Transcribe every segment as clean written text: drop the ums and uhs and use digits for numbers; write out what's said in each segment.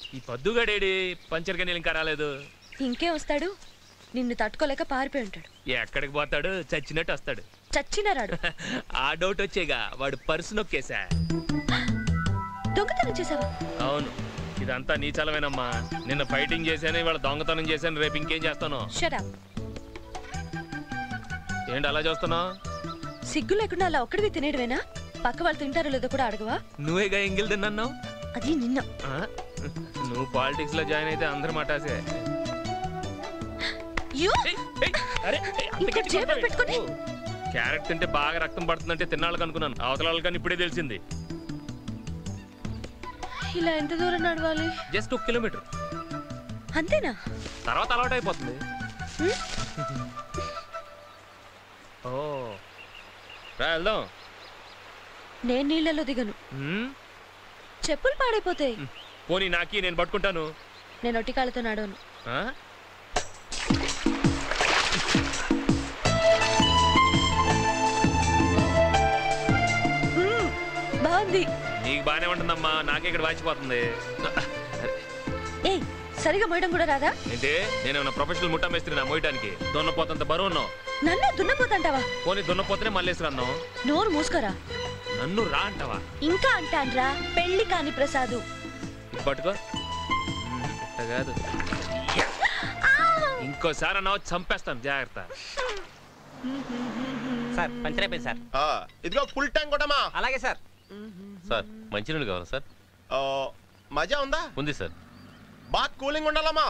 ఈ పద్దుగాడేడి పంచర్గా నీళ్ళు ఇంకా రాలేదు. ఇంకే వస్తాడు, నిన్ను తట్టుకోలేక పారిపోయి ఉంటాడు. ఎక్కడికి పోతాడు? చచ్చినట్టు వస్తాడు. చచ్చినా రాడు. ఆ డౌట్ వచ్చేగా వాడు పర్సు నొక్కేశా. దొంగతనం చేసావా? అవును, ఇదంతా నీ చలవేనమ్మా. నిన్న ఫైటింగ్ చేశాను, ఇవాళ దొంగతనం చేశాను, రేపు ఇంకేం చేస్తాను? Shut up. ఏంటి అలా చూస్తున్నావు? సిగ్గు లేకుండా అలా ఒక్కడివి తినేయడమేనా? పక్క వాళ్ళు తింటారో లేదో కూడా అడగవా? నువ్వేగా ఎంగిల్ తిన్నావు. అది నిన్న. నువ్వు పాలిటిక్స్ లో జాయిన్ అయితే అందరూ మాటాసే. క్యారెట్ తింటే బాగా రక్తం పడుతుందంటే తిన్నాళ్ళకి అనుకున్నాను, అవతల కానీ ఇప్పుడే తెలిసింది. ఇలా ఎంత దూరం నడవాలి? జస్ట్ 1 కిలోమీటర్ అంతేనా? తర్వాత అలవాటు అయిపోతుంది. ఓ రా వెళ్దాం. నేను నీళ్ళలో దిగను, చెప్పులు పాడైపోతాయి. పోనీ నాకి, నేను పట్టుకుంటాను. నేను ఒట్టి కాళ్ళతో నడవను. బాగుంది. నీకు బానే ఉంటుందమ్మా, నాకే ఇక్కడ వాచిపోతుంది. ఏ సరిగా మోయడం కూడా రాదా? ఏంటే నేను ప్రొఫెషనల్ ముఠా మేస్త్రి నా మోయడానికి? దున్నపోతంత బరువు ఉన్నావు. నన్ను దున్నపోతంటావా? పోనీ దున్నపోతనే మళ్ళేసి అన్నావు. నోరు మూసుకోరా. నన్ను రా అంటావా? ఇంకా అంటాన్రా, పెళ్లి కాని ప్రసాదు. పట్టుకో. కాదు, ఇంకోసారి అన్నావు చంపేస్తాను, జాగ్రత్త. సార్ పంచర్ అయిపోయింది సార్. ఇదిగో ఫుల్ ట్యాంక్ కొట్టమా. అలాగే సార్. సార్ మంచినీళ్ళు కావాలా సార్? మజా ఉందా? ఉంది సార్. బాగా కూలింగ్ ఉండాలమ్మా.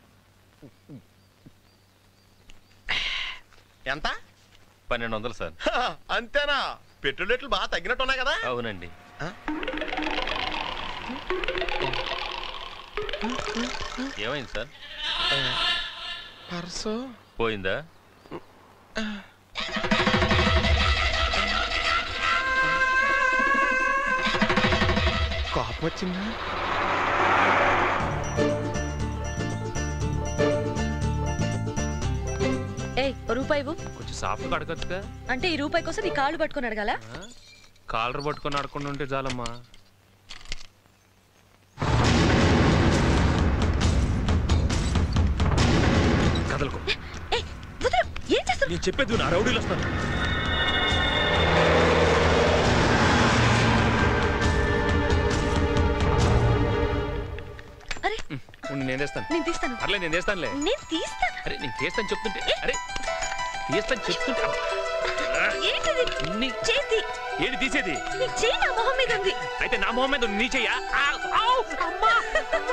ఎంత? 1200 సార్. అంతేనా? పెట్రోల్ రేట్లు బాగా తగ్గినట్టు ఉన్నాయి కదా? అవునండి. ఏమైంది సార్? పర్సు పోయిందా? కోపం వచ్చిందా? రూపాయి కొంచెం సాఫ్ట్గా అడగచ్చుగా. అంటే ఈ రూపాయి కోసం నీ కాళ్ళు పట్టుకొని అడగాల? కాలర్ పట్టుకొని అడగకుండా ఉంటే చాలమ్మా. కదలకు. ఏం చేస్తావు? నేను చెప్పేది నా రౌడీలు వస్తాను. అరే నేను తెస్తాను. నేను తీస్తాను. అట్లే నేను తెస్తానులే. నేను తీస్తా. అరే నేను చేస్తాను చెప్తుంటే. అరే తీస్తాను చెప్తుంటే. ఏంటిది? చేతి ఏంటి తీసేది? నీ చెయ్యి నా మొహం మీద ఉంది. అయితే నా మొహం మీద నీ చెయ్యా?